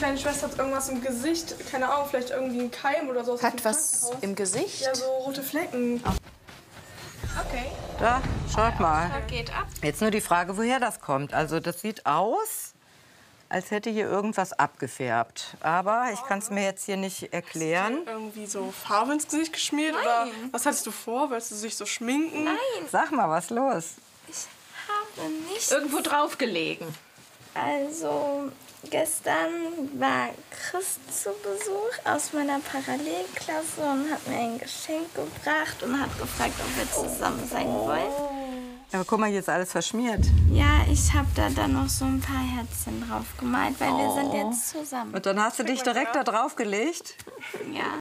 kleine Schwester hat irgendwas im Gesicht. Keine Ahnung, vielleicht irgendwie ein Keim oder so. Aus dem Hat was Krankenhaus. im Gesicht? Ja, so rote Flecken. Okay. Da, schaut mal. Geht ab. Jetzt nur die Frage, woher das kommt. Also das sieht aus, als hätte hier irgendwas abgefärbt. Aber ich kann es mir jetzt hier nicht erklären. Irgendwie so Farbe ins Gesicht geschmiert? Oder was hattest du vor? Wolltest du sich so schminken? Nein, Sag mal, was los? ich habe nicht. Irgendwo draufgelegen. Also, gestern war Chris zu Besuch aus meiner Parallelklasse und hat mir ein Geschenk gebracht und hat gefragt, ob wir zusammen sein wollen. Aber guck mal, hier ist alles verschmiert. Ja, ich habe da dann noch so ein paar Herzchen drauf gemalt, weil wir sind jetzt zusammen. Und dann hast du dich direkt da drauf gelegt? Ja.